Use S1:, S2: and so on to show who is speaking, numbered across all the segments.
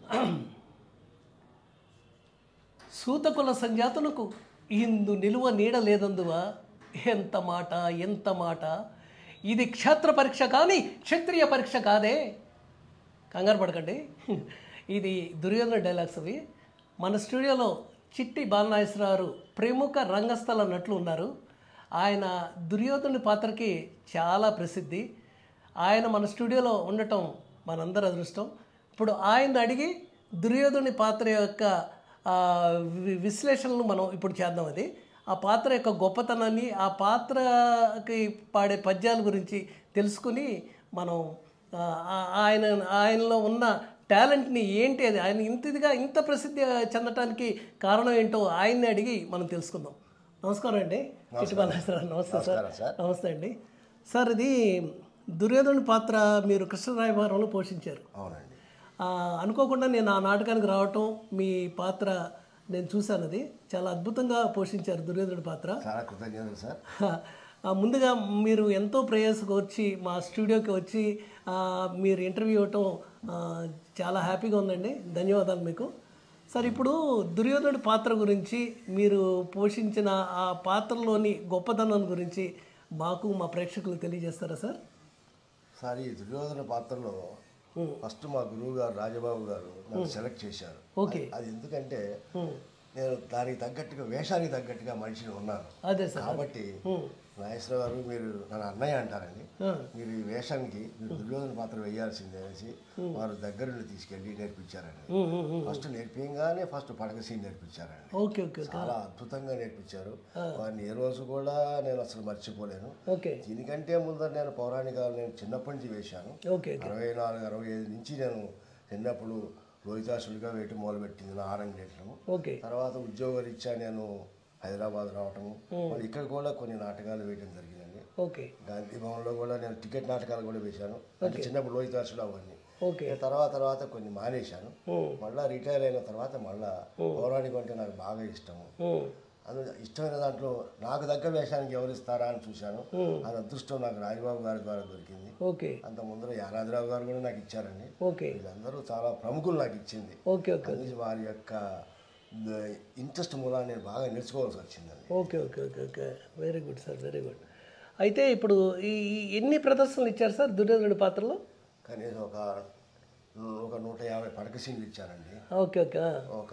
S1: సూతకుల సంజాతునకు ఇందు నిలువ నీడ లేదందువా. ఎంత మాట ఎంత మాట. ఇది క్షేత్ర పరీక్ష కానీ క్షత్రియ పరీక్ష కాదే. కంగారు పడకండి, ఇది దుర్యోధన డైలాగ్స్ అవి. మన స్టూడియోలో చిట్టి బాలనాగేశ్వరరావు ప్రముఖ రంగస్థల నటులు ఉన్నారు. ఆయన దుర్యోధనుడి పాత్రకి చాలా ప్రసిద్ధి. ఆయన మన స్టూడియోలో ఉండటం మనందరి అదృష్టం. ఇప్పుడు ఆయన అడిగి దుర్యోధనుడి పాత్ర యొక్క విశ్లేషణలు మనం ఇప్పుడు చేద్దాం. అది ఆ పాత్ర యొక్క గొప్పతనాన్ని, ఆ పాత్రకి పాడే పద్యాల గురించి తెలుసుకుని మనం ఆయనలో ఉన్న టాలెంట్ని ఏంటి, అది ఆయన ఇంత ప్రసిద్ధి చెందటానికి కారణం ఏంటో ఆయన్ని అడిగి మనం తెలుసుకుందాం. నమస్కారం అండి చిట్టి బాలనాగేశ్వరరావు. నమస్తే సార్. నమస్తే అండి సార్. ఇది దుర్యోధనుడి పాత్ర మీరు కృష్ణరాయబారంలో పోషించారు.
S2: అవునండి.
S1: అనుకోకుండా నేను ఆ నాటకానికి రావటం, మీ పాత్ర నేను చూశాను. అది చాలా అద్భుతంగా పోషించారు దుర్యోధనుడి పాత్ర.
S2: చాలా కృతజ్ఞతలు సార్.
S1: ముందుగా మీరు ఎంతో ప్రయాసకు వచ్చి మా స్టూడియోకి వచ్చి మీరు ఇంటర్వ్యూ ఇవ్వటం చాలా హ్యాపీగా ఉందండి. ధన్యవాదాలు మీకు సార్. ఇప్పుడు దుర్యోధనుడి పాత్ర గురించి, మీరు పోషించిన ఆ పాత్రలోని గొప్పతనం గురించి మాకు మా ప్రేక్షకులకు తెలియజేస్తారా సార్?
S2: సార్, ఈ దుర్యోధన పాత్రలో ఫస్ట్ మా గురువు గారు రాజబాబు గారు నన్ను సెలెక్ట్ చేశారు.
S1: ఓకే.
S2: అది ఎందుకంటే నేను దానికి తగ్గట్టుగా, వేషానికి తగ్గట్టుగా మనిషిని ఉన్నాను.
S1: అదే సార్.
S2: కాబట్టి నాగేశ్వరరావు గారు, మీరు నన్ను అన్నయ్య అంటారండి, మీరు ఈ వేషానికి మీరు దుర్యోధన పాత్ర వేయాల్సిందే అనేసి వారు దగ్గరుండి తీసుకెళ్ళి నేర్పించారండి. ఫస్ట్ నేర్పించగానే ఫస్ట్ పడక సీన్ నేర్పించారండి.
S1: Okay okay.
S2: చాలా అద్భుతంగా నేర్పించారు. వారిని ఏ రోజు కూడా నేను అసలు మర్చిపోలేను.
S1: ఓకే.
S2: దీనికంటే ముందర నేను పౌరాణికాలు నేను చిన్నప్పటి నుంచి వేశాను. 64, 65 నుంచి నేను చిన్నప్పుడు లోహితాసుడిగా వేయటం మొదలుపెట్టింది నా ఆరంగేటము.
S1: ఓకే.
S2: తర్వాత ఉద్యోగరీత్యా నేను హైదరాబాద్ రావటము, మళ్ళీ ఇక్కడ కూడా కొన్ని నాటకాలు వేయడం జరిగిందండి.
S1: ఓకే.
S2: గాంధీ భవన్లో కూడా నేను టికెట్ నాటకాలు కూడా వేశాను. అంటే చిన్నప్పుడు లోహితాసుడు అవన్నీ.
S1: ఓకే.
S2: తర్వాత కొన్ని మానేశాను. మళ్ళీ రిటైర్ అయిన తర్వాత మళ్ళీ పౌరాణికం అంటే నాకు బాగా ఇష్టము. అందులో ఇష్టమైన దాంట్లో నాకు దగ్గర వేషానికి ఎవరు ఇస్తారా అని చూశాను. అది అదృష్టం నాకు రాజబాబు గారి ద్వారా దొరికింది.
S1: ఓకే.
S2: అంత ముందర యానాదిరావు గారు కూడా నాకు ఇచ్చారండి.
S1: ఓకే.
S2: వీళ్ళందరూ చాలా ప్రముఖులు నాకు ఇచ్చింది.
S1: Okay okay.
S2: వారి యొక్క ఇంట్రెస్ట్ మూలా నేను బాగా నేర్చుకోవాల్సి వచ్చిందండి.
S1: Okay okay okay okay. Very good sir, very good. అయితే ఇప్పుడు ఈ ఎన్ని ప్రదర్శనలు ఇచ్చారు సార్ దుర్యోధనుడి పాత్రలో?
S2: కనీసం ఒక 150 పడక సీన్లు ఇచ్చారండి.
S1: Okay okay.
S2: ఒక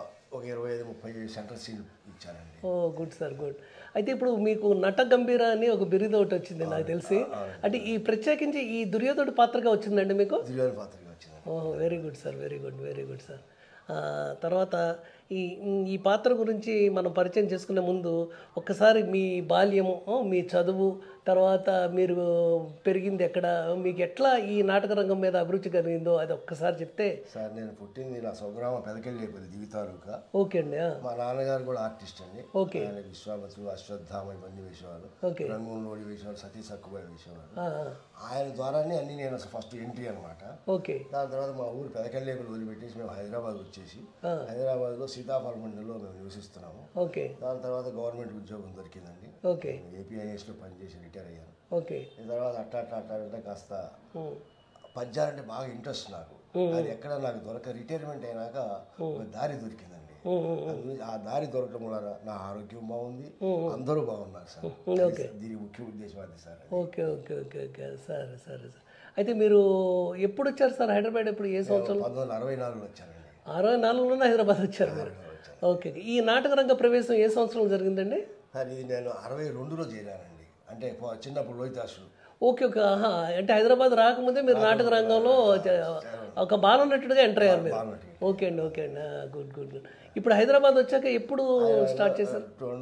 S2: 25-30 సెంట్రల్ సీన్లు ఇచ్చారండి.
S1: Oh good sir, good. అయితే ఇప్పుడు మీకు నట గంభీర అని ఒక బిరుదు ఒకటి వచ్చింది నాకు తెలిసి. అంటే ఈ ప్రత్యేకించి ఈ దుర్యోధనుడి పాత్రగా వచ్చిందండి మీకు?
S2: దుర్యోధన పాత్రగా వచ్చింది.
S1: ఓహో, very good sir, very good, very good sir. తర్వాత ఈ పాత్ర గురించి మనం పరిచయం చేసుకునే ముందు ఒక్కసారి మీ బాల్యము, మీ చదువు, తర్వాత మీరు పెరిగింది ఎక్కడ, మీకు ఎట్లా ఈ నాటక రంగం మీద అభిరుచి కలిగిందో అది ఒక్కసారి చెప్తే.
S2: సార్, నేను పుట్టింది నా స్వగ్రామం పెదకెళ్ళేపల్లి దివితాలూకా.
S1: ఓకే అండి.
S2: మా నాన్నగారు కూడా ఆర్టిస్ట్ అండి.
S1: ఓకే.
S2: ఆయన విశ్వామిత్రుడు, అశ్వత్థామ ఇవన్నీ వేసేవాళ్ళు.
S1: ఓకే.
S2: రంగంలోడి వేసేవాళ్ళు, సతీ సక్కుబాయి వేసేవాళ్ళు. ఆయన ద్వారానే అన్ని నేను ఫస్ట్ ఎంట్రీ అనమాట.
S1: ఓకే.
S2: దాని తర్వాత మా ఊరు పెదకెళ్ళేపల్లి వదిలిపెట్టేసి మేము హైదరాబాద్ వచ్చేసి హైదరాబాద్లో సీతాఫల మండలిలో మేము నివసిస్తున్నాము.
S1: ఓకే.
S2: దాని తర్వాత గవర్నమెంట్ ఉద్యోగం దొరికిందండి.
S1: ఓకే.
S2: ఏపీఐఎస్లో పనిచేసి రిటైర్ అయ్యాను.
S1: ఓకే.
S2: తర్వాత అట్లా కాస్త పద్యాలంటే బాగా ఇంట్రెస్ట్ నాకు. అది ఎక్కడ నాకు రిటైర్మెంట్ అయినాక ఒక దారి దొరికిందండి. ఆ దారి దొరకడం వల్ల నా ఆరోగ్యం బాగుంది, అందరూ బాగున్నారు సార్. దీని ముఖ్య ఉద్దేశం అది sir.
S1: Okay okay okay okay. సరే సరే సార్. అయితే మీరు ఎప్పుడు వచ్చారు సార్ హైదరాబాద్? ఎప్పుడు, ఏ సంవత్సరం?
S2: 1964లో వచ్చానండి.
S1: 64లోనే హైదరాబాద్ వచ్చారు మీరు? ఓకే. ఈ నాటక రంగ ప్రవేశం ఏ సంవత్సరం జరిగిందండి?
S2: సార్, ఇది నేను 62లో చేరానండి. అంటే చిన్నప్పుడు లోహితాసుడు.
S1: Okay okay. అంటే హైదరాబాద్ రాకముందే మీరు నాటక రంగంలో ఒక బాలనటుడిగా ఎంటర్ అయ్యారు మీరు? ఓకే అండి, ఓకే అండి. Good good good. ఇప్పుడు హైదరాబాద్ వచ్చాక ఎప్పుడు స్టార్ట్ చేశారు?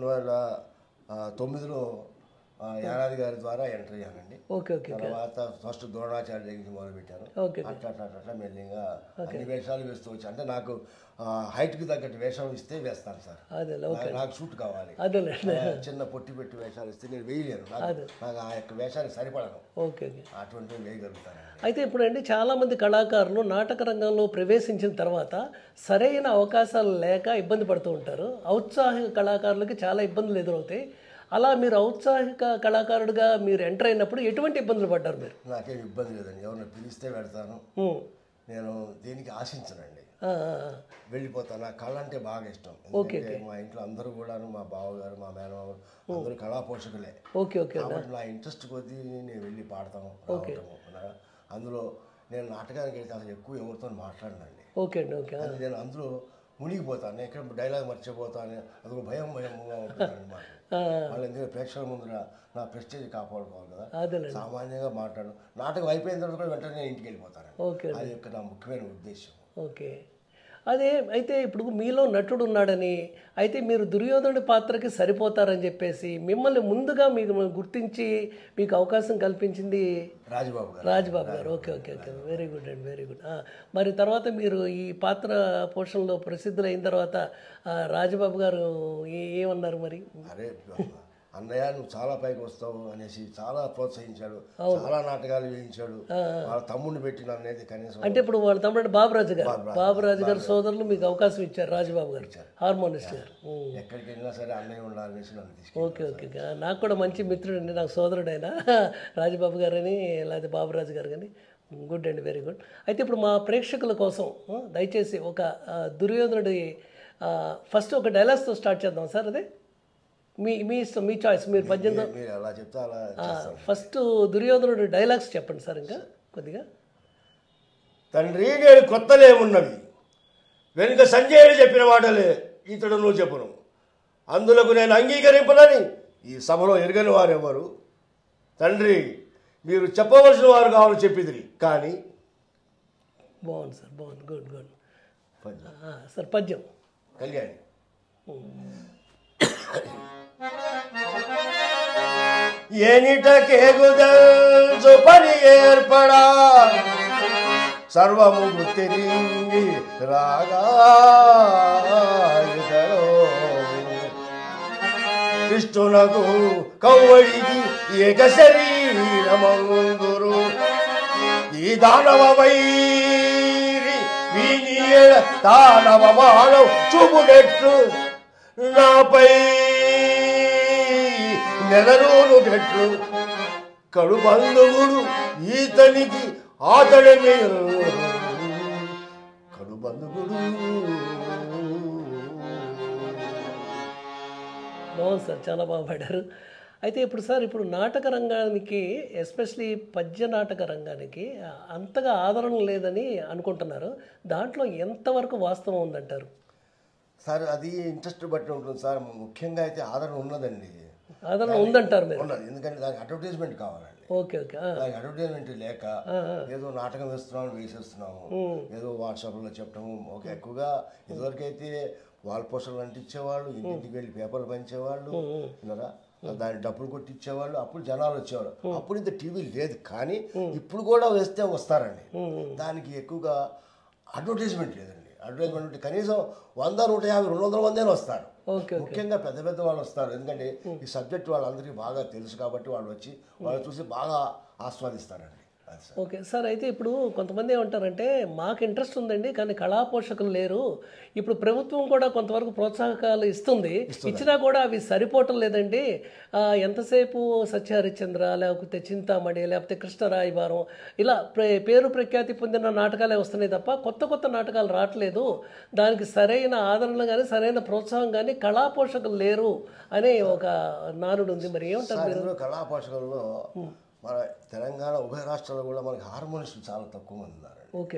S2: 2009లో యానాది గారి ద్వారా ఎంటర్ అయ్యానండి.
S1: Okay okay.
S2: తర్వాత ఫస్ట్ ద్రోణాచార్య దగ్గర మొదలుపెట్టాను. అట్లా మెల్లిగా అన్ని వేషాలు వేస్తూ వచ్చి, అంటే నాకు హైట్కి తగ్గట్టు వేషం ఇస్తే వేస్తాను సార్. నాకు షూట్ కావాలి. చిన్న పొట్టి పెట్టి వేషాలు ఇస్తే నేను వేయలేను. నాకు ఆ యొక్క వేషానికి సరిపడను.
S1: ఓకే.
S2: అటువంటివి వేయగలుగుతాను.
S1: అయితే ఇప్పుడు అండి చాలామంది కళాకారులు నాటక రంగంలో ప్రవేశించిన తర్వాత సరైన అవకాశాలు లేక ఇబ్బంది పడుతూ ఉంటారు. ఔత్సాహిక కళాకారులకి చాలా ఇబ్బందులు ఎదురవుతాయి. అలా మీరు ఔత్సాహిక కళాకారుడిగా మీరు ఎంటర్ అయినప్పుడు ఎటువంటి ఇబ్బందులు పడ్డారు మీరు?
S2: నాకేం ఇబ్బంది లేదండి. ఎవరిని పిలిస్తే పెడతాను, నేను దేనికి ఆశించనండి, వెళ్ళిపోతాను. నా కళ అంటే బాగా ఇష్టం. ఎందుకంటే మా ఇంట్లో అందరూ కూడా, మా బావగారు, మా మేనమామ అందరూ కళా పోషకులే. కాబట్టి నా ఇంట్రెస్ట్ కొద్దీ నేను వెళ్ళి పాడతాను, రావటము. అందులో నేను నాటకానికి వెళ్తే అసలు ఎక్కువ ఎవరితో మాట్లాడనండి. నేను అందులో మునిగిపోతాను. ఎక్కడ డైలాగ్ మర్చిపోతాను, అదొక భయంగా ఉంటుందండి మాకు. వాళ్ళు ఎందుకంటే ప్రేక్షకుల ముందర నా ప్రెస్టేజ్ కాపాడుకోవాలి కదా. సామాన్యంగా మాట్లాడు, నాటకం అయిపోయిన తర్వాత కూడా వెంటనే నేను ఇంటికి వెళ్ళిపోతాను. అది యొక్క నా ముఖ్యమైన ఉద్దేశం.
S1: అదే అయితే ఇప్పుడు మీలో నటుడు ఉన్నాడని, అయితే మీరు దుర్యోధనుడి పాత్రకి సరిపోతారని చెప్పేసి మిమ్మల్ని ముందుగా మీకు గుర్తించి మీకు అవకాశం కల్పించింది Rajababu garu. Okay, very good అండి, వెరీ గుడ్. మరి తర్వాత మీరు ఈ పాత్ర పోషణలో ప్రసిద్ధులైన తర్వాత రాజబాబు గారు ఏమన్నారు మరి?
S2: అరే అన్నయ్య, నువ్వు చాలా పైకి వస్తావు అనేసి చాలా ప్రోత్సహించాడు, చాలా నాటకాలు వేయించాడు. వాళ్ళ తమ్ముడిని పెట్టిన అనేది కనీసం.
S1: అంటే ఇప్పుడు వాళ్ళ తమ్ముడు బాబురాజు గారు సోదరులు మీకు అవకాశం ఇచ్చారు, రాజబాబు గారు హార్మోనిస్ట్ గారు.
S2: ఎక్కడికి వెళ్ళినా సరే అన్నయ్య ఉండాలనేసి నన్ను తీసుకెళ్ళారు.
S1: ఓకే. నాకు కూడా మంచి మిత్రుడు అండి, నాకు సోదరుడు అయినా రాజబాబు గారు అని, లేకపోతే బాబురాజు గారు కానీ. గుడ్ అండి, వెరీ గుడ్. అయితే ఇప్పుడు మా ప్రేక్షకుల కోసం దయచేసి ఒక దుర్యోధనుడి ఫస్ట్ ఒక డైలాగ్స్తో స్టార్ట్ చేద్దాం సార్. అదే మీ ఇష్టం, మీ చాయిస్. మీరు 18 ఫస్ట్ దుర్యోధనుడు డైలాగ్స్ చెప్పండి సార్. ఇంకా కొద్దిగా.
S2: తండ్రి, నేను కొత్తలేమున్నవి వెనుక సంజయుడు చెప్పిన మాటలే ఇతడు నువ్వు చెప్పును, అందులకు నేను అంగీకరింపనని ఈ సభలో ఎరగని వారెవరు. తండ్రి, మీరు చెప్పవలసిన వారు కావాలని చెప్పిదిరి కానీ.
S1: బాగుంది సార్, బాగుంది. గుడ్. సార్ పద్యం.
S2: కళ్యాణి. ఏనిటకేగుదల్చు పని ఏర్పడా సర్వము గుర్తిరింగి రాగా కృష్ణునకు కౌవడికి ఏక శరీరమందురు ఈ దానవ వైరి వీనియడ దానవ మానవ చూపుడెట్లు నాపై నెలరోను గెట్లు కడు బంధువుడు ఈతనికి ఆతడమే కడు బంధువుడు.
S1: బాగుంది సార్, చాలా బాగా పాడారు. అయితే ఇప్పుడు సార్, ఇప్పుడు నాటక రంగానికి, ఎస్పెషలీ పద్య నాటక రంగానికి అంతగా ఆదరణ లేదని అనుకుంటున్నారు. దాంట్లో ఎంతవరకు వాస్తవం ఉందంటారు
S2: సార్? అది ఇంట్రెస్ట్ బట్టి ఉంటుంది సార్. ముఖ్యంగా అయితే ఆదరణ ఉన్నదండి,
S1: ఆదరణ ఉందంటారు మీరు?
S2: ఉన్నది, ఎందుకంటే దానికి అడ్వర్టైజ్మెంట్ కావాలండి. దానికి అడ్వర్టైజ్మెంట్ లేక ఏదో నాటకం వేసేస్తున్నాము, ఏదో వాట్సాప్లో చెప్పడము. ఎక్కువగా ఇదివరకైతే వాల్ పోస్టర్లు అంటించేవాళ్ళు, ఇంటింటికి వెళ్ళి పేపర్లు పంచేవాళ్ళు, ఇలా దాన్ని డబ్బులు కొట్టించేవాళ్ళు. అప్పుడు జనాలు వచ్చేవాళ్ళు. అప్పుడు ఇంత టీవీ లేదు, కానీ ఇప్పుడు కూడా వేస్తే వస్తారండి. దానికి ఎక్కువగా అడ్వర్టైజ్మెంట్ లేదండి. అడ్వర్టైజ్మెంట్ ఉంటే కనీసం 100, 150, 200 మంది వస్తారు. ముఖ్యంగా పెద్ద వాళ్ళు వస్తారు, ఎందుకంటే ఈ సబ్జెక్ట్ వాళ్ళందరికీ బాగా తెలుసు కాబట్టి వాళ్ళు వచ్చి వాళ్ళు చూసి బాగా ఆస్వాదిస్తారండి.
S1: Okay sir. అయితే ఇప్పుడు కొంతమంది ఏమంటారంటే, మాకు ఇంట్రెస్ట్ ఉందండి కానీ కళా పోషకులు లేరు. ఇప్పుడు ప్రభుత్వం కూడా కొంతవరకు ప్రోత్సాహకాలు ఇస్తుంది, ఇచ్చినా కూడా అవి సరిపోవటం లేదండి. ఎంతసేపు సత్యహరిశ్చంద్ర, లేకపోతే చింతామణి, లేకపోతే కృష్ణరాయబారం, ఇలా పేరు ప్రఖ్యాతి పొందిన నాటకాలే వస్తున్నాయి తప్ప కొత్త నాటకాలు రావట్లేదు. దానికి సరైన ఆదరణ కానీ సరైన ప్రోత్సాహం కానీ కళా పోషకులు లేరు అనే ఒక నానుడు ఉంది. మరి ఏమంటారు మీరు?
S2: కళా పోషకుల్లో మన తెలంగాణ ఉభయ రాష్ట్రాల్లో కూడా మనకి హార్మోనిస్టులు చాలా తక్కువ మంది ఉన్నారండి.
S1: ఓకే.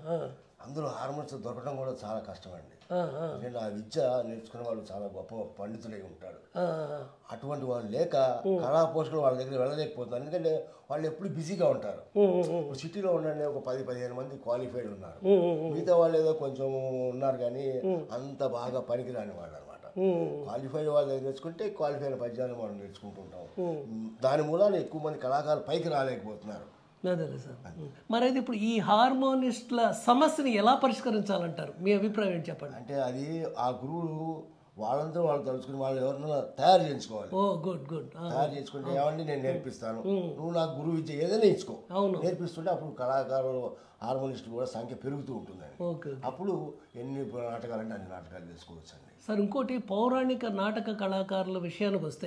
S2: అందులో హార్మోనిస్టులు దొరకడం కూడా చాలా కష్టమండి. ఎందుకంటే ఆ విద్య నేర్చుకునే వాళ్ళు చాలా గొప్ప పండితులై ఉంటారు. అటువంటి వాళ్ళు లేక కళా పోషకులు వాళ్ళ దగ్గర వెళ్ళలేకపోతున్నారు, ఎందుకంటే వాళ్ళు ఎప్పుడు బిజీగా ఉంటారు. సిటీలో ఉండండి ఒక 10-15 మంది క్వాలిఫైడ్ ఉన్నారు, మిగతా వాళ్ళు ఏదో కొంచెం ఉన్నారు కానీ అంత బాగా పనికిరాని వాళ్ళు అనమాట. క్వాలిఫైడ్ వాళ్ళ దగ్గర నేర్చుకుంటే క్వాలిఫైడ్ పద్యాన్ని మనం నేర్చుకుంటూ ఉంటాం. దాని మూలాన ఎక్కువ మంది కళాకారులు పైకి రాలేకపోతున్నారు.
S1: అదే సార్. మరి అయితే ఇప్పుడు ఈ హార్మోనిస్టుల సమస్యని ఎలా పరిష్కరించాలంటారు? మీ అభిప్రాయం చెప్పండి.
S2: అంటే అది ఆ గురువులు వాళ్ళంతా వాళ్ళు తలుచుకుని వాళ్ళు ఎవరినైనా తయారు చేయించుకోవాలి. తయారు చేసుకుంటే ఏమండి నేను నేర్పిస్తాను, నువ్వు నాకు గురువు విద్య ఏదైనా ఇచ్చుకో, నేర్పిస్తుంటే అప్పుడు కళాకారులు హార్మోనిస్టులు కూడా సంఖ్య పెరుగుతూ ఉంటుందండి. అప్పుడు ఎన్ని నాటకాలు అంటే అన్ని నాటకాలు చేసుకోవచ్చు అండి.
S1: సార్ ఇంకోటి, పౌరాణిక నాటక కళాకారుల విషయానికి వస్తే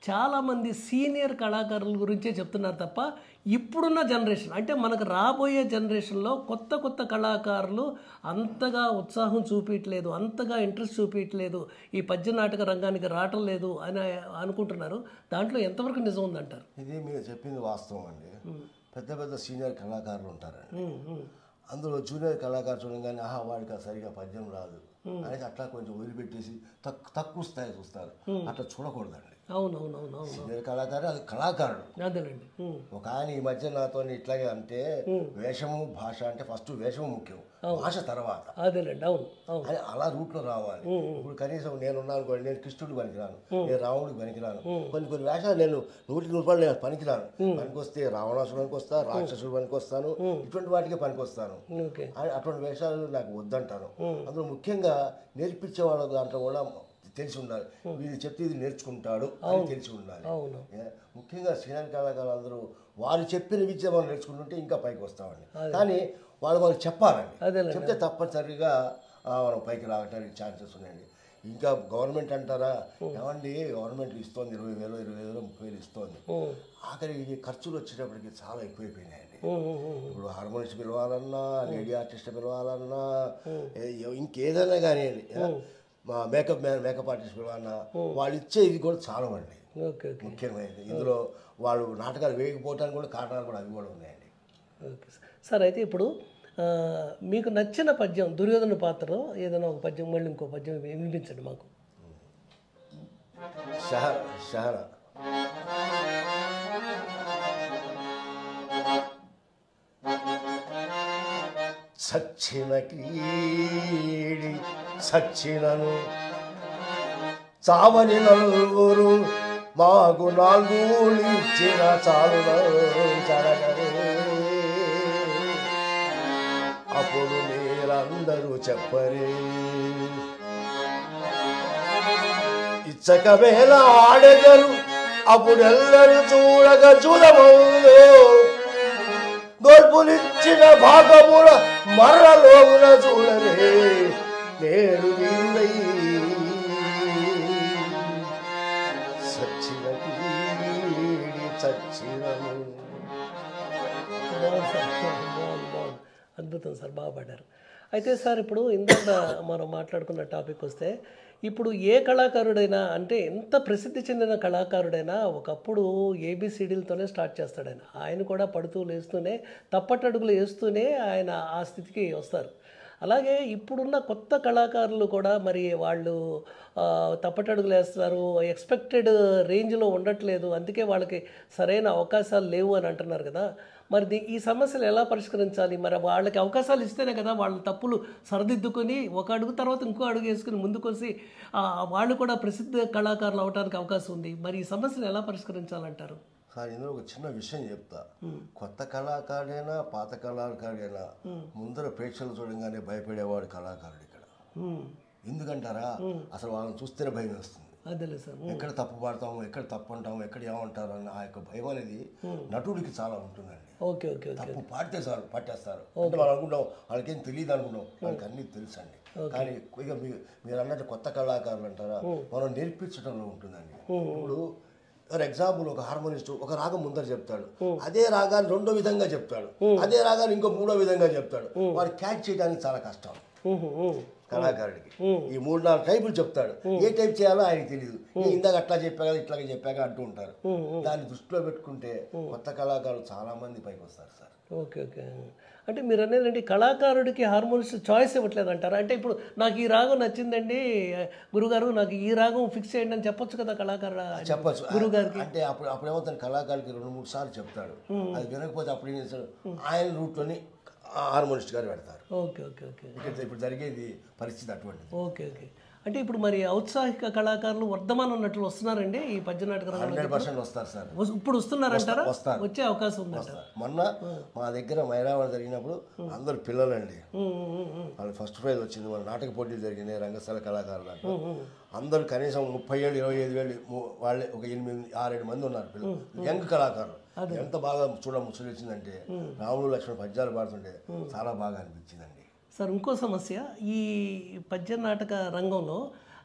S1: చాలామంది సీనియర్ కళాకారుల గురించే చెప్తున్నారు తప్ప ఇప్పుడున్న జనరేషన్ అంటే మనకు రాబోయే జనరేషన్లో కొత్త కొత్త కళాకారులు అంతగా ఉత్సాహం చూపించట్లేదు, అంతగా ఇంట్రెస్ట్ చూపించట్లేదు, ఈ పద్య నాటక రంగానికి రావటం లేదు అని అనుకుంటున్నారు. దాంట్లో ఎంతవరకు నిజం ఉందంటారు?
S2: ఇది మీరు చెప్పింది వాస్తవం అండి. పెద్ద పెద్ద సీనియర్ కళాకారులు ఉంటారండి, అందులో జూనియర్ కళాకారు చూడగానే ఆహా వాడికి సరిగా పద్యం రాదు అనేది అట్లా కొంచెం వదిలిపెట్టేసి తక్కువ స్థాయి చూస్తారు. అట్లా చూడకూడదండి.
S1: అవునవునవును.
S2: సీనియర్ కళాకారు అది కళాకారుడు.
S1: అదేనండి.
S2: ఒక ఆయన ఈ మధ్య నాతో ఇట్లాగే అంటే వేషము భాష అంటే ఫస్ట్ వేషము ముఖ్యం, భాష తర్వాత.
S1: అదేనండి. అవును
S2: అని అలా రూట్లో రావాలి. ఇప్పుడు కనీసం నేనున్నాను కూడా, నేను కృష్ణుడికి పనికిరాను, నేను రావణుడికి పనికిరాను, కొన్ని వేషాలు నేను 100% నేను పనికిరాను. పనికొస్తే రావణాసుడు పనికొస్తా, రాక్షసుడు పనికొస్తాను, ఇటువంటి వాటికి పనికొస్తాను. అటువంటి వేషాలు నాకు వద్దంటాను. అందులో ముఖ్యంగా నేర్పించే వాళ్ళ దాంట్లో కూడా తెలిసి ఉండాలి, వీళ్ళు చెప్తే ఇది నేర్చుకుంటాడు అని తెలిసి ఉండాలి. ముఖ్యంగా సీనియర్ కళాకారులు అందరూ వారు చెప్పిన విద్య మనం నేర్చుకుంటుంటే ఇంకా పైకి వస్తామండి. కానీ వాళ్ళు మనకు చెప్పాలండి, చెప్తే తప్పనిసరిగా మనం పైకి రావడానికి ఛాన్సెస్ ఉన్నాయండి. ఇంకా గవర్నమెంట్ అంటారా, ఏమండి గవర్నమెంట్ ఇస్తోంది 20,000, 25,000, 30,000 ఇస్తోంది. ఆఖరికి ఖర్చులు వచ్చేటప్పటికి చాలా ఎక్కువైపోయినాయండి. ఇప్పుడు హార్మోనిస్ట్ పిలవాలన్నా, లేడీ ఆర్టిస్ట్ పిలవాలన్నా, ఇంకేదైనా కానివ్వండి, మేకప్ ఆర్టిస్ట్ పిలవాలన్నా వాళ్ళు ఇచ్చే ఇది కూడా చాలా అండి. ముఖ్యమైనది ఇందులో వాళ్ళు నాటకాలు వేయకపోవడానికి కూడా కారణాలు కూడా అవి కూడా ఉన్నాయండి.
S1: Okay sir. అయితే ఇప్పుడు మీకు నచ్చిన పద్యం దుర్యోధన పాత్రలో ఏదైనా ఒక పద్యం, మళ్ళీ ఇంకో పద్యం వినిపించండి మాకు.
S2: షహరా సచ్చిన క్రీడి సచ్చినను చావని నలుగురు మాకు 4 ఇచ్చిన చాలు చడగరే, అప్పుడు మీరందరూ చెప్పరే, ఇచ్చక వేళ ఆడెదరు అప్పుడెల్లరూ చూడక చూడమౌదో, గొల్పులిచ్చిన భాగముల మర్రలోన చూడరే, నేడు వీళ్ళై సచ్చిన కీడి చచ్చినను.
S1: అద్భుతం సార్, బాగా పాడారు. అయితే సార్ ఇప్పుడు ఇందాక మనం మాట్లాడుకున్న టాపిక్ వస్తే, ఇప్పుడు ఏ కళాకారుడైనా అంటే ఎంత ప్రసిద్ధి చెందిన కళాకారుడైనా ఒకప్పుడు ఏబిసిడీలతోనే స్టార్ట్ చేస్తాడు. ఆయన కూడా పడుతూ లేస్తూనే తప్పటడుగులు వేస్తూనే ఆయన ఆ స్థితికి వస్తారు. అలాగే ఇప్పుడున్న కొత్త కళాకారులు కూడా మరి వాళ్ళు తప్పటడుగులు వేస్తారు, ఎక్స్పెక్టెడ్ రేంజ్లో ఉండట్లేదు, అందుకే వాళ్ళకి సరైన అవకాశాలు లేవు అని అంటున్నారు కదా. మరి ఈ సమస్యలు ఎలా పరిష్కరించాలి? మరి వాళ్ళకి అవకాశాలు ఇస్తేనే కదా వాళ్ళ తప్పులు సరిదిద్దుకొని ఒక అడుగు తర్వాత ఇంకో అడుగు వేసుకుని ముందుకొచ్చి వాళ్ళు కూడా ప్రసిద్ధ కళాకారులు అవడానికి అవకాశం ఉంది. మరి ఈ సమస్యలు ఎలా పరిష్కరించాలంటారు?
S2: సార్ ఇందులో ఒక చిన్న విషయం చెప్తా. కొత్త కళాకారుడైనా పాత కళాకారుడైనా ముందర ప్రేక్షకులు చూడంగానే భయపడేవాడు కళాకారుడు ఇక్కడ. ఎందుకంటారా, అసలు వాళ్ళని చూస్తేనే భయం వేస్తుంది. ఎక్కడ తప్పు పాడతాము, ఎక్కడ తప్పు అంటాము, ఎక్కడ ఏమంటారు అన్న ఆ యొక్క భయం అనేది నటుడికి చాలా ఉంటుందండి. తప్పు పాడితే చాలు పట్టేస్తారు అంటే వాళ్ళు అనుకుంటాం వాళ్ళకేం తెలియదు అనుకుంటాం, వాళ్ళకి అన్నీ తెలుసు అండి. కానీ ఇక మీరు అన్నట్టు కొత్త కళాకారులు అంటారా, మనం నేర్పించడంలో ఉంటుందండి. ఇప్పుడు ఫర్ ఎగ్జాంపుల్ ఒక హార్మోనిస్ట్ ఒక రాగం ముందర చెప్తాడు, అదే రాగాన్ని 2వ విధంగా చెప్తాడు, అదే రాగాన్ని ఇంకో 3వ విధంగా చెప్తాడు. వాడు క్యాచ్ చేయడానికి చాలా కష్టం కళాకారుడికి. ఈ 3-4 టైపులు చెప్తాడు, ఏ టైప్ చేయాలో ఆయనకి తెలియదు. ఇందాక అట్లా చెప్పాక ఇట్లాగే చెప్పాక అంటూ ఉంటారు. దాన్ని దృష్టిలో పెట్టుకుంటే కొత్త కళాకారులు చాలా మంది పైకి వస్తారు సార్.
S1: ఓకే. అంటే మీరు అనేది అంటే కళాకారుడికి హార్మోనిస్ట్ చాయిస్ ఇవ్వట్లేదు అంటారా? అంటే ఇప్పుడు నాకు ఈ రాగం నచ్చిందండి గురుగారు, నాకు ఈ రాగం ఫిక్స్ చేయండి అని చెప్పొచ్చు కదా కళాకారుడు?
S2: చెప్పచ్చు గురుగారికి. అంటే అప్పుడు ఏమవుతాను, కళాకారుడికి 2-3 సార్లు చెప్తాడు, అది వినకపోతే అప్పుడు ఏం చేస్తాడు, ఆయన రూట్లోని హార్మోనిస్ట్ గారు పెడతారు.
S1: ఓకే.
S2: ఇప్పుడు జరిగేది పరిస్థితి అటువంటిది.
S1: ఓకే. అంటే ఇప్పుడు మరి ఔత్సాహిక కళాకారులు వర్ధమానం ఉన్నట్లు వస్తున్నారండి ఈ పద్య నాటక
S2: 100% వస్తారు సార్.
S1: ఇప్పుడు వస్తున్నారంటారా?
S2: వస్తారు,
S1: వచ్చే అవకాశం ఉంది.
S2: మొన్న మా దగ్గర మైరావరం జరిగినప్పుడు అందరు పిల్లలండి, వాళ్ళు ఫస్ట్ ప్రైజ్ వచ్చింది. మన నాటక పోటీలు జరిగినాయి రంగస్థల కళాకారులు అంటే అందరూ కనీసం 30 ఏళ్ళు 25 ఏళ్ళు వాళ్ళే ఒక 8-6-7 మంది ఉన్నారు పిల్లలు, యంగ్ కళాకారులు. ఎంత బాగా ముచ్చట వచ్చిందంటే రాముడు లక్ష్మణ్ పద్యాలు పాడుతుంటే చాలా బాగా అనిపించిందండి.
S1: సార్ ఇంకో సమస్య, ఈ పద్య నాటక రంగంలో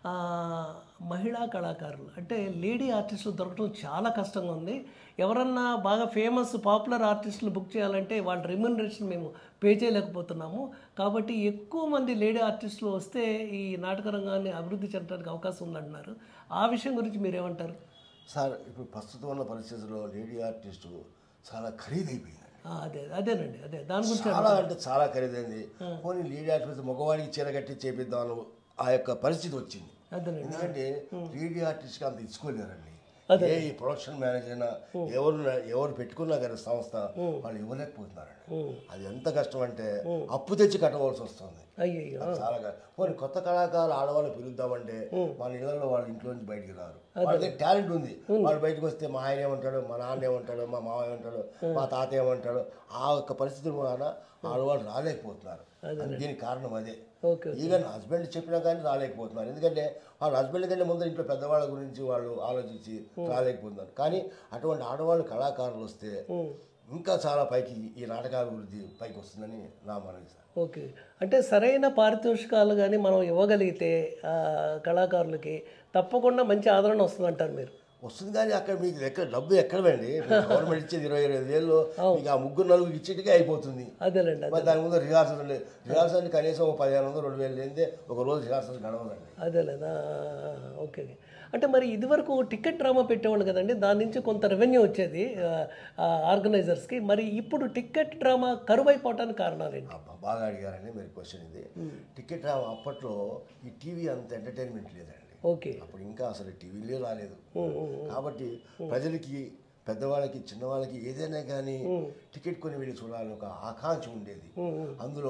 S1: మహిళా కళాకారులు అంటే లేడీ ఆర్టిస్టులు దొరకడం చాలా కష్టంగా ఉంది. ఎవరన్నా బాగా ఫేమస్ పాపులర్ ఆర్టిస్టులు బుక్ చేయాలంటే వాళ్ళ రెమ్యూనరేషన్ మేము పే చేయలేకపోతున్నాము. కాబట్టి ఎక్కువ మంది లేడీ ఆర్టిస్టులు వస్తే ఈ నాటక రంగాన్ని అభివృద్ధి చెందడానికి అవకాశం ఉందంటున్నారు. ఆ విషయం గురించి మీరేమంటారు?
S2: సార్, ఇప్పుడు ప్రస్తుతం ఉన్న పరిస్థితుల్లో లేడీ ఆర్టిస్టు చాలా ఖరీదైపోయింది.
S1: అదేనండి, దాని గురించి
S2: చాలా అంటే చాలా ఖరీదైంది. పోనీ లేడీ ఆర్టిస్ట్ మగవాడికి చీర కట్టి చేపిద్దాం ఆ యొక్క పరిస్థితి వచ్చింది. ఎందుకంటే లేడీ ఆర్టిస్ట్కి అంత ఇచ్చుకోలేరండి. ఏ ప్రొడక్షన్ మేనేజర్ అయినా ఎవరు పెట్టుకున్నా కానీ సంస్థ వాళ్ళు ఇవ్వలేకపోతున్నారండి. అది ఎంత కష్టం అంటే అప్పు తెచ్చి కట్టవలసి వస్తుంది. చాలా పోనీ కొత్త కళాకారులు ఆడవాళ్ళు పిలుద్దామంటే మన ఇళ్లలో వాళ్ళ ఇంట్లో నుంచి బయటికి రారు. వాళ్ళకి టాలెంట్ ఉంది, వాళ్ళు బయటకు వస్తే మా ఆయన ఏమంటాడు, మా నాన్న ఏమంటాడు, మా మామ ఏమంటాడు, మా తాత ఏమంటాడు, ఆ యొక్క పరిస్థితి కూడా ఆడవాళ్ళు రాలేకపోతున్నారు. దీనికి కారణం అదే. ఈవెన్ హస్బెండ్ చెప్పినా కానీ రాలేకపోతున్నారు. ఎందుకంటే వాళ్ళ హస్బెండ్ కంటే ముందు ఇంట్లో పెద్దవాళ్ళ గురించి వాళ్ళు ఆలోచించి రాలేకపోతున్నారు. కానీ అటువంటి ఆడవాళ్ళు కళాకారులు వస్తే ఇంకా చాలా పైకి ఈ నాటకాల అభివృద్ధి పైకి వస్తుందని నా మనవి సార్.
S1: ఓకే, అంటే సరైన పారితోషికాలు కానీ మనం ఇవ్వగలిగితే కళాకారులకి తప్పకుండా మంచి ఆదరణ వస్తుందంటారు మీరు?
S2: వస్తుంది, కానీ అక్కడ మీకు ఎక్కడ డబ్బు ఎక్కడండి? గవర్నమెంట్ ఇచ్చేది 25,000 మీకు ఆ 3-4 ఇచ్చేటికే అయిపోతుంది. మరి దాని ముందు రిహార్సల్ కనీసం 1,500-2,000 లేదే ఒక రోజు రిహార్సల్ గడవదండి.
S1: అదేలేదా? ఓకే. అంటే మరి ఇదివరకు టికెట్ డ్రామా పెట్టేవాళ్ళు కదండి, దాని నుంచి కొంత రెవెన్యూ వచ్చేది ఆర్గనైజర్స్కి. మరి ఇప్పుడు టికెట్ డ్రామా కరువైపోవటానికి కారణాలు ఏంటి?
S2: బాగా అడిగారండి మీరు క్వశ్చన్ ఇది. టికెట్ డ్రామా అప్పట్లో ఈ టీవీ అంత ఎంటర్టైన్మెంట్ లేదండి.
S1: ఓకే,
S2: అప్పుడు ఇంకా అసలు టీవీలే రాలేదు. కాబట్టి ప్రజలకి, పెద్దవాళ్ళకి, చిన్నవాళ్ళకి ఏదైనా కానీ టికెట్ కొని వెళ్ళి చూడాలని ఒక ఆకాంక్ష ఉండేది. అందులో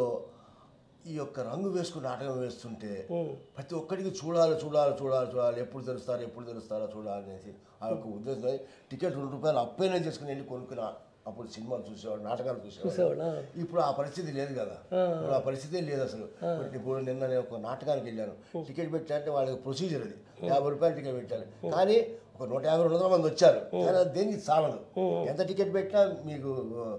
S2: ఈ యొక్క రంగు వేసుకుని నాటకం వేస్తుంటే ప్రతి ఒక్కరికి చూడాలి, ఎప్పుడు తెలుస్తారో చూడాలనేసి ఆ యొక్క ఉద్దేశంతో టికెట్ ₹2 అప్పైనా చేసుకుని వెళ్ళి కొనుక్కున్నా. అప్పుడు సినిమాలు చూసేవాడు, నాటకాలు చూసేవాడు. ఇప్పుడు ఆ పరిస్థితి లేదు కదా, ఇప్పుడు ఆ పరిస్థితే లేదు అసలు. ఇప్పుడు నిన్న నేను ఒక నాటకానికి వెళ్ళాను, టికెట్ పెట్టాలంటే వాళ్ళకి ప్రొసీజర్ అది ₹50 టికెట్ పెట్టాలి. కానీ ఒక 150-200 మంది వచ్చారు, కానీ అది దేనికి చాలదు. ఎంత టికెట్ పెట్టినా మీకు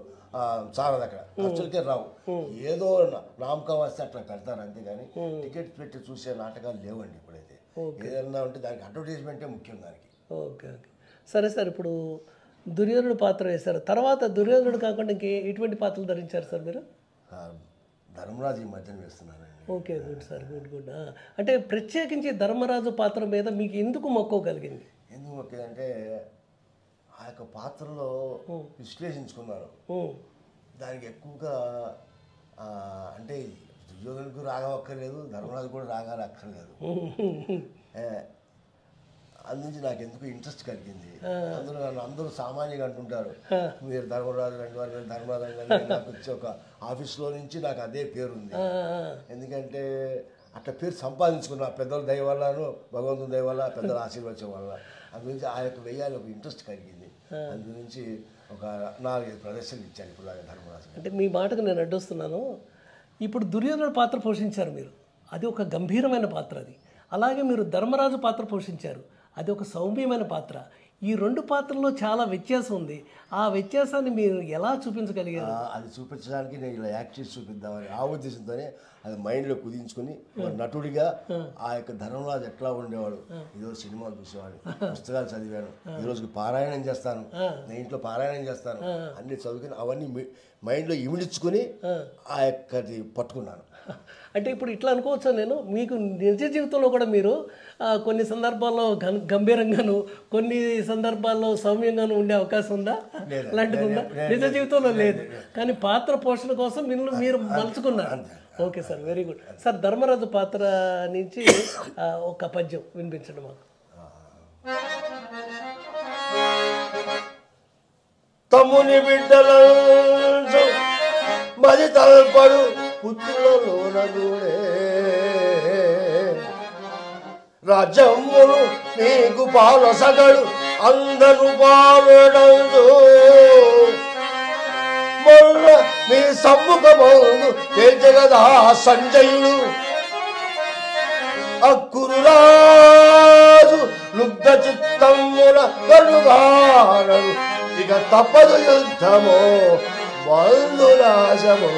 S2: చాలదు, అక్కడ ఖర్చులకే రావు. ఏదో నామకం వస్తే అట్లా పెడతారు అంతేగాని టికెట్ పెట్టి చూసే నాటకాలు లేవండి ఇప్పుడైతే. ఏదన్నా ఉంటే దానికి అడ్వర్టైజ్మెంటే ముఖ్యం దానికి.
S1: ఓకే, సరే సార్. ఇప్పుడు దుర్యోధనుడు పాత్ర వేశారు, తర్వాత దుర్యోధనుడు కాకుండా ఇంకే ఎటువంటి పాత్రలు ధరించారు సార్ మీరు?
S2: ధర్మరాజు ఈ మధ్యన వేస్తున్నానండి.
S1: Okay, good sir, good. అంటే ప్రత్యేకించి ధర్మరాజు పాత్ర మీద మీకు ఎందుకు మక్కువ కలిగింది?
S2: ఎందుకు మొక్కేదంటే ఆ యొక్క పాత్రలో విశ్లేషించుకున్నాను. దానికి ఎక్కువగా అంటే దుర్యోధనుడికి రాగం అక్కర్లేదు, ధర్మరాజు కూడా రాగాలు అక్కర్లేదు. అందునుంచి నాకు ఎందుకు ఇంట్రెస్ట్ కలిగింది. అందులో నన్ను అందరూ సామాన్యంగా అంటుంటారు, మీరు ధర్మరాజు లాంటి వారు, మీరు ధర్మరాజు లాంటి. నాకు వచ్చే ఒక ఆఫీస్లో నుంచి నాకు అదే పేరుంది. ఎందుకంటే అట్లా పేరు సంపాదించుకున్నా పెద్దల దయ వల్లను, భగవంతుని దయ వల్ల, పెద్దల ఆశీర్వచనం వల్ల. అందుగురించి ఆ యొక్క వెయ్యాలి ఒక ఇంట్రెస్ట్ కలిగింది. అందుగురించి ఒక 4-5 ప్రదర్శనలు ఇచ్చాను ఇప్పుడు ధర్మరాజు.
S1: అంటే మీ మాటకు నేను అడ్డొస్తున్నాను. ఇప్పుడు దుర్యోధనుడు పాత్ర పోషించారు మీరు, అది ఒక గంభీరమైన పాత్ర. అది అలాగే మీరు ధర్మరాజు పాత్ర పోషించారు, అది ఒక సౌమ్యమైన పాత్ర. ఈ 2 పాత్రల్లో చాలా వ్యత్యాసం ఉంది. ఆ వ్యత్యాసాన్ని మీరు ఎలా చూపించగలిగారు?
S2: అది చూపించడానికి నేను ఇలా యాక్ట్ చేసి చూపిద్దామని ఆ ఉద్దేశంతోనే అది మైండ్లో కుదించుకుని నటుడిగా ఆ యొక్క ధర్మరాజు ఎట్లా ఉండేవాడు, ఈరోజు సినిమాలు చూసేవాడు, పుస్తకాలు చదివాను, ఈరోజుకి పారాయణం చేస్తాను, నేను ఇంట్లో పారాయణం చేస్తాను, అన్ని చదువుకుని అవన్నీ మైండ్లో ఇమిడించుకుని ఆ యొక్కది పట్టుకున్నాను.
S1: అంటే ఇప్పుడు ఇట్లా అనుకోవచ్చా నేను, మీకు నిజ జీవితంలో కూడా మీరు కొన్ని సందర్భాల్లో గంభీరంగాను, కొన్ని సందర్భాల్లో సౌమ్యంగాను ఉండే అవకాశం ఉందా? అలాంటిది ఉందా? నిజ జీవితంలో లేదు, కానీ పాత్ర పోషణ కోసం మీరు మలుచుకున్నారు. Okay sir, very good sir. Dharmaraju పాత్ర నుంచి ఒక పద్యం వినిపించండి మాకు.
S2: తమ్ముని బిడ్డలు మరి తల్పడు పుత్రులలోనూడే రాజ్యములు నీకు పాలసగడు అందరు పాలడందు మొల్ల మీ సమ్ముఖమందు తేల్చగదా సంజయుడు అక్కురు రాజు లుబ్ధ చిత్తముల కరుగారు ఇక తప్పదు యుద్ధము బంధునాశము.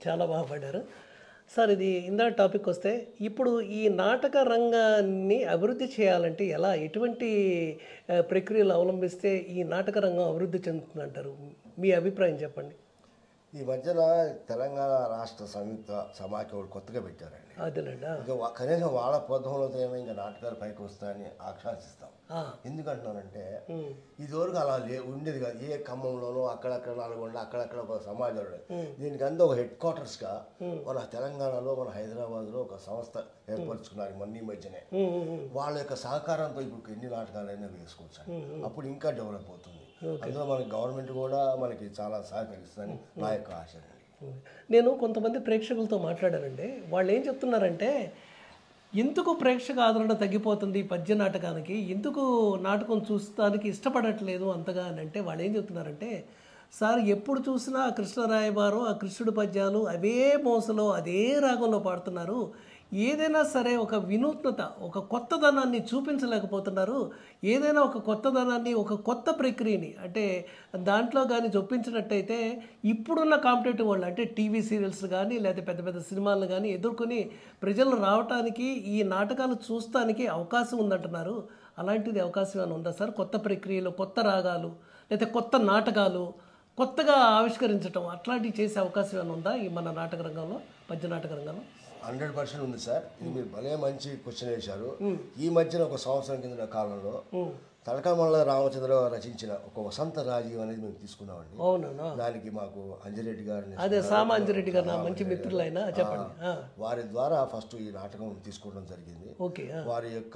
S1: చాలా బాగా పాడారు సార్. ఇది ఇందా టాపిక్ వస్తే ఇప్పుడు ఈ నాటక రంగాన్ని అభివృద్ధి చేయాలంటే ఎలా, ఎటువంటి ప్రక్రియలు అవలంబిస్తే ఈ నాటక రంగం అభివృద్ధి చెందుతుందంటారు? మీ అభిప్రాయం చెప్పండి.
S2: ఈ మధ్యన తెలంగాణ రాష్ట్ర సంయుక్త సమాఖ్య కొత్తగా పెట్టారండి.
S1: అదేలేండి.
S2: ఇంకా కనీసం వాళ్ళ ప్రోత్సాహంలో ఇంకా నాటకాలు పైకి వస్తాయని ఆకాంక్షిస్తాం. ఎందుకంటున్నానంటే ఇదివరకు అలా ఉండేది కాదు. ఏ ఖమ్మంలోనూ అక్కడక్కడ నల్గొండ అక్కడక్కడ ఒక సమాజంలో దీనికి అంతా ఒక హెడ్ క్వార్టర్స్గా మన తెలంగాణలో మన హైదరాబాద్లో ఒక సంస్థ ఏర్పరచుకున్నారు మొన్న ఈ మధ్యనే. వాళ్ళ యొక్క సహకారంతో ఇప్పుడు ఎన్ని నాటకాలైనా వేసుకోవచ్చు. అప్పుడు ఇంకా డెవలప్ అవుతుంది. అందులో మనకి గవర్నమెంట్ కూడా మనకి చాలా సహకరిస్తుందని నా యొక్క ఆశ.
S1: నేను కొంతమంది ప్రేక్షకులతో మాట్లాడానండి. వాళ్ళు ఏం చెప్తున్నారంటే ఎందుకు ప్రేక్షక ఆదరణ తగ్గిపోతుంది పద్య నాటకానికి, ఎందుకు నాటకం చూస్తానికి ఇష్టపడట్లేదు అంతగా అని అంటే వాళ్ళు ఏం చెప్తున్నారంటే, సార్ ఎప్పుడు చూసినా ఆ కృష్ణరాయబారు ఆ కృష్ణుడి పద్యాలు అవే మోసలో అదే రాగంలో పాడుతున్నారు. ఏదైనా సరే ఒక వినూత్నత, ఒక కొత్తదనాన్ని చూపించలేకపోతున్నారు. ఏదైనా ఒక కొత్తదనాన్ని, ఒక కొత్త ప్రక్రియని అంటే దాంట్లో కానీ చొప్పించినట్టయితే ఇప్పుడున్న కాంపిటేటివ్ వాళ్ళు అంటే టీవీ సీరియల్స్ కానీ లేదా పెద్ద పెద్ద సినిమాలను కానీ ఎదుర్కొని ప్రజలు రావటానికి ఈ నాటకాలు చూస్తానికి అవకాశం ఉందంటున్నారు. అలాంటిది అవకాశం ఏమైనా ఉందా సార్? కొత్త ప్రక్రియలు, కొత్త రాగాలు లేదా కొత్త నాటకాలు కొత్తగా ఆవిష్కరించడం అట్లాంటివి చేసే అవకాశం ఏమైనా ఉందా ఈ మన నాటక రంగంలో, పద్య నాటక రంగంలో?
S2: 100% ఉంది సార్. ఇది మీరు భలే మంచి క్వశ్చన్ వేశారు. ఈ మధ్యన ఒక సంవత్సరం కింద కాలంలో తడకమల్ల రామచంద్ర రచించిన ఒక వసంత రాజీవ్ అనేది మేము తీసుకున్నామండి. దానికి మాకు అంజిరెడ్డి గారిని,
S1: అదే సామాంజిరెడ్డి గారు మంచి మిత్రులైన చెప్పండి,
S2: వారి ద్వారా ఫస్ట్ ఈ నాటకం తీసుకోవడం జరిగింది. వారి యొక్క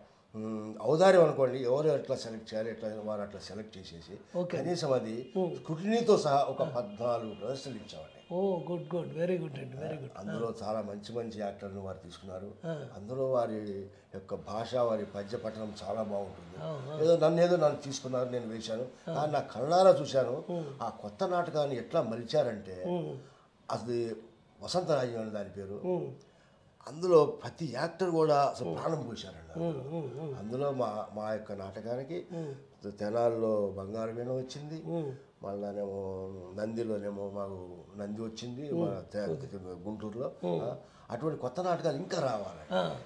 S2: ఔదార్యం అనుకోండి, ఎవరు ఎట్లా సెలెక్ట్ చేయాలి ఎట్లా వారు అట్లా సెలెక్ట్ చేసేసి కనీసం అది స్క్రూటినీతో సహా ఒక 14 ప్రదర్శనలు ఇచ్చామండి.
S1: గుడ్ గుడ్, వెరీ గుడ్ అండి, వెరీ గుడ్.
S2: అందులో చాలా మంచి మంచి యాక్టర్లను వారు తీసుకున్నారు. అందులో వారి యొక్క భాష, వారి పద్య పఠనం చాలా బాగుంటుంది. నన్ను తీసుకున్నారు, నేను వేశాను. కానీ నా కళ్ళారా చూశాను ఆ కొత్త నాటకాన్ని ఎట్లా మలిచారంటే, అది వసంత రాజ్యం అని దాని పేరు. అందులో ప్రతి యాక్టర్ కూడా అసలు ప్రాణం పోశారండి. అందులో మా యొక్క నాటకానికి తెనాల్లో బంగారు వీణ వచ్చింది, మళ్ళానేమో నందిలోనేమో మాకు నంది వచ్చింది, గుంటూరులో. అటువంటి కొత్త నాటకాలు ఇంకా రావాలి.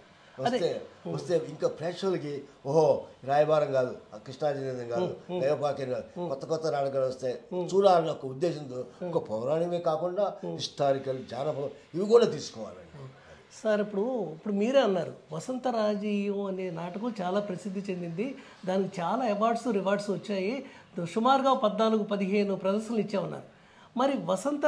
S2: వస్తే ఇంకా ప్రేక్షకులకి ఓహో రాయబారం కాదు, కృష్ణాజినేంద్రం కాదు, దేవపాకిని కాదు, కొత్త కొత్త నాటకాలు వస్తే చూడాలని ఒక ఉద్దేశంతో ఒక పౌరాణిమే కాకుండా హిస్టారికల్, జానపదం ఇవి కూడా తీసుకోవాలండి.
S1: సార్ ఇప్పుడు మీరే అన్నారు వసంత రాజీవ్ అనే నాటకం చాలా ప్రసిద్ధి చెందింది, దానికి చాలా అవార్డ్స్ రివార్డ్స్ వచ్చాయి, సుమారుగా 14-15 ప్రదర్శనలు ఇచ్చామన్నారు. మరి వసంత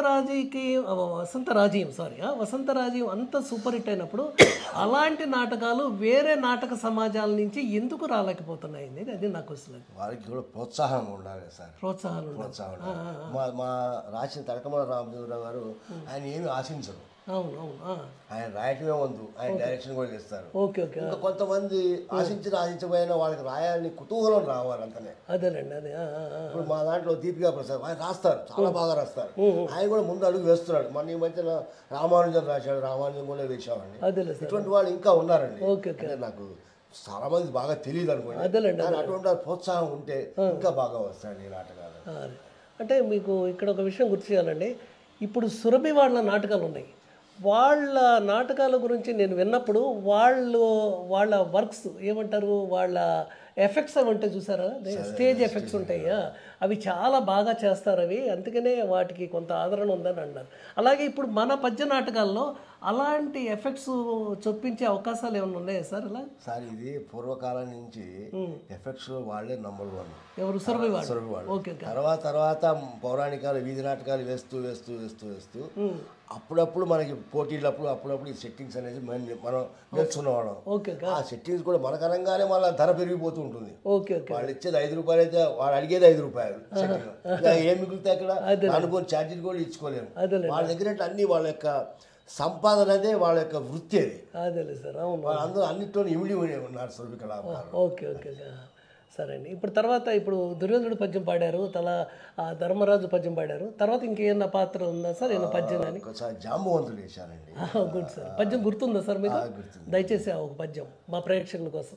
S1: రాజీవ్ అంత సూపర్ హిట్ అయినప్పుడు అలాంటి నాటకాలు వేరే నాటక సమాజాల నుంచి ఎందుకు రాలేకపోతున్నాయి అనేది అది నాకు వస్తుంది.
S2: వారికి కూడా ప్రోత్సాహం ఉండాలి సార్, ప్రోత్సాహం. మా రాసిన తడకమల్ల రామచంద్రరావు గారు ఆయన ఏమి ఆశించరు. ఆయన రాయటమే వంతు, ఆయన డైరెక్షన్ కూడా చేస్తారు. ఇంకా కొంతమంది ఆశించకపోయినా వాళ్ళకి రాయాలని కుతూహలం రావాలి అంతనే. ఇప్పుడు మా దాంట్లో దీపికా ప్రసాద్ ఆయన రాస్తారు, చాలా బాగా రాస్తారు. ఆయన కూడా ముందు అడుగు వేస్తున్నాడు. మన ఈ మధ్యన రామానుజన్ రాశాడు, రామానుజన్ కూడా వేసామండి. ఇటువంటి వాళ్ళు ఇంకా ఉన్నారండి. అంటే నాకు చాలా మంది బాగా తెలియదు అనుకోండి, అటువంటి ప్రోత్సాహం ఉంటే ఇంకా బాగా వస్తాయండి ఈ నాటకాలు.
S1: అంటే మీకు ఇక్కడ ఒక విషయం గుర్తు చేయాలండి. ఇప్పుడు సురభి వాళ్ళ నాటకాలు ఉన్నాయి. వాళ్ళ నాటకాల గురించి నేను విన్నప్పుడు వాళ్ళ వర్క్స్ ఏమంటారు, వాళ్ళ ఎఫెక్ట్స్ అవి ఉంటాయి చూసారా, స్టేజ్ ఎఫెక్ట్స్ ఉంటాయి, అవి చాలా బాగా చేస్తారు. అవి అందుకనే వాటికి కొంత ఆదరణ ఉందని అన్నారు. అలాగే ఇప్పుడు మన పద్య నాటకాల్లో అలాంటి ఎఫెక్ట్స్ చొప్పించే అవకాశాలు ఏమైనా ఉన్నాయా సార్? అలా
S2: సార్ ఇది పూర్వకాలం నుంచి ఎఫెక్ట్స్ వాళ్ళే నంబర్ 1.
S1: ఎవరు? సురభి వాళ్ళు.
S2: తర్వాత పౌరాణికాలు, వీధి నాటకాలు వేస్తూ అప్పుడప్పుడు మనకి పోటీలప్పుడు అప్పుడప్పుడు ఈ సెట్టింగ్స్ అనేది మనం నేర్చుకున్నవాళ్ళం. ఆ సెట్టింగ్స్ కూడా మన కరంగానే మళ్ళీ ధర పెరిగిపోతూ ఉంటుంది. వాళ్ళు ఇచ్చేది 5 రూపాయలు అయితే వాడు అడిగేది 5 రూపాయలు. ఏం మిగులుతాయి అక్కడ, అనుకోని ఛార్జీలు కూడా ఇచ్చుకోలేము. వాళ్ళ దగ్గర అన్ని వాళ్ళ యొక్క సంపాదన అదే వాళ్ళ యొక్క వృత్తి అది. అందరూ అన్నింటిలో ఇమిడి ఉన్నారు సురభి కళాకారులు.
S1: సరే అండి. ఇప్పుడు దుర్యోధనుడు పద్యం పాడారు, ధర్మరాజు పద్యం పాడారు, తర్వాత ఇంకేమన్నా పాత్ర ఉందా సార్? ఏమన్నా పద్యం అని
S2: జాంబవంతులు వేశారండి.
S1: Good sir. పద్యం గుర్తుందా సార్ మీకు? దయచేసి ఒక పద్యం మా ప్రేక్షకుల కోసం.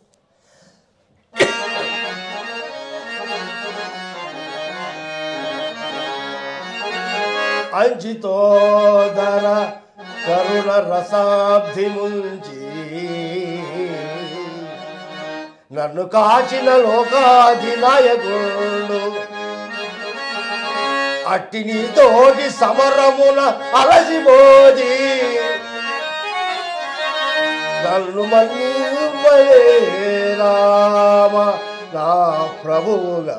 S2: అంచితోదర కరుణ రసాబ్ది ముంచి నన్ను కాచిన లోకాధినాయకుడు అట్టి నీతోటి సమరమున అలసిపోది నన్ను మన్నివ్వలే రామ నా ప్రభువుగా.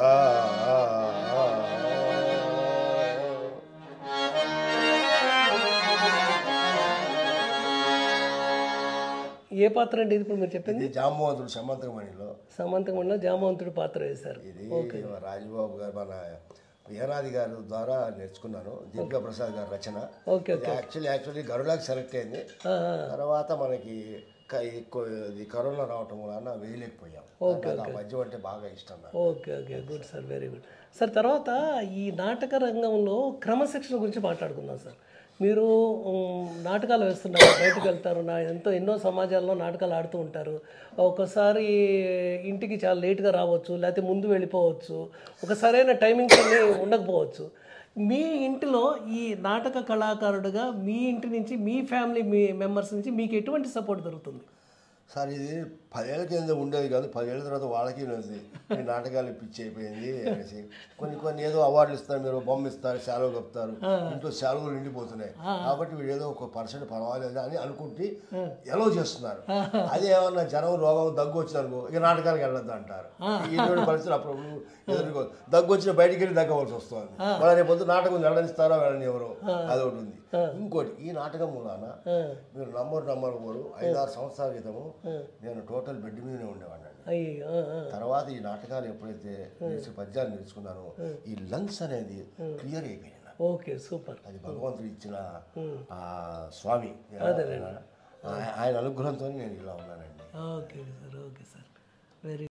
S1: ఏ పాత్ర అండి ఇది ఇప్పుడు మీరు చెప్పింది?
S2: జాంబవంతుడు సమంతకమణిలో.
S1: సమంతకమణిలో జాంబవంతుడు పాత్ర వేశారు.
S2: ఇది రాజబాబు గారు మన వీరాది గారి ద్వారా నేర్చుకున్నాను. దివ్య ప్రసాద్ గారి రచన. యాక్చువల్లీ గరుడాకి సెలెక్ట్ అయింది. తర్వాత మనకి కరోనా రావటం వలన వేయలేకపోయాం. మధ్య అంటే బాగా ఇష్టం.
S1: Okay okay good sir, very good sir. తర్వాత ఈ నాటక రంగంలో క్రమశిక్షణ గురించి మాట్లాడుకుందాం సార్. మీరు నాటకాలు వేస్తున్నారు, బయటకు వెళ్తారు, ఎన్నో సమాజాల్లో నాటకాలు ఆడుతూ ఉంటారు. ఒకసారి ఇంటికి చాలా లేట్గా రావచ్చు, లేకపోతే ముందు వెళ్ళిపోవచ్చు, ఒక సరైన టైమింగ్స్ అన్నీ ఉండకపోవచ్చు. మీ ఇంటిలో ఈ నాటక కళాకారుడుగా మీ ఇంటి నుంచి, మీ ఫ్యామిలీ మెంబర్స్ నుంచి మీకు ఎటువంటి సపోర్ట్ దొరుకుతుంది
S2: సార్? ఇది 10 ఏళ్ళ కింద ఉండేది కాదు, 10 ఏళ్ళ తర్వాత వాళ్ళకి ఉంది ఈ నాటకాలు పిచ్చి అయిపోయింది అనేసి. కొన్ని ఏదో అవార్డులు ఇస్తారు, మీరు బొమ్మ ఇస్తారు, సెలవు కప్తారు, ఇంట్లో సెలవులు నిండిపోతున్నాయి కాబట్టి వీడు ఏదో ఒక పర్సెంట్ పర్వాలేదు అని అనుకుంటే ఎలో చేస్తున్నారు. అదే ఏమన్నా జనం రోగం దగ్గు వచ్చిందనుకో ఇక నాటకాలకు వెళ్ళొద్దు అంటారు. ఇటువంటి పరిస్థితులు అప్పుడప్పుడు ఎదుర్కో. దగ్గు వచ్చిన బయటికి వెళ్ళి దగ్గవలసి వస్తుంది. మళ్ళీ రేపు పొద్దు నాటకం వెళ్ళనిస్తారో వెళ్ళని ఎవరో అదొకటి ఉంది. ఇంకోటి ఈ నాటకం మూలాన మీరు నమ్మరు 5-6 సంవత్సరాల క్రితము నేను టోటల్ బెడ్ మీదనే ఉండేవాడిని. తర్వాత ఈ నాటకాలు ఎప్పుడైతే పద్యాలు నేర్చుకున్నానో ఈ లంగ్స్ అనేది క్లియర్ అయిపోయింది.
S1: Okay super.
S2: అది భగవంతుడు ఇచ్చిన స్వామి, ఆయన అనుగ్రహంతో నేను ఇలా ఉన్నానండి.
S1: Okay sir, okay sir, very